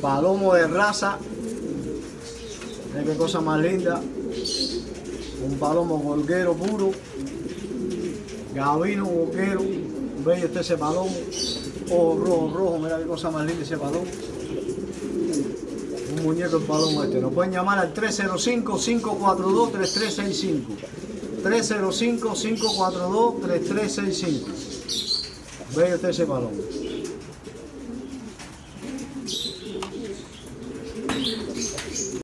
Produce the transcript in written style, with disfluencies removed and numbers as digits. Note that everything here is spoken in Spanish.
Palomo de raza. Miren qué cosa más linda. Un palomo gorguero puro. Gavino gorguero. Bello este ese palomo. Ojo rojo. Mira qué cosa más linda ese palomo. Un muñeco el palomo este. Nos pueden llamar al 305-542-3365. 305-542-3365. Bello este ese palomo.